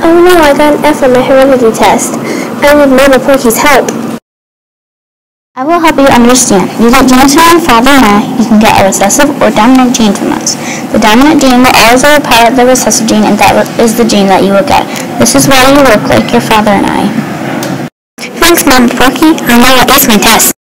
Oh no, I got an F on my heredity test. I need Mama Porky's help. I will help you understand. You get genes from your father and I. You can get a recessive or dominant gene from us. The dominant gene will always overpower the recessive gene, and that is the gene that you will get. This is why you look like your father and I. Thanks, Mama Porky. I know I aced my test.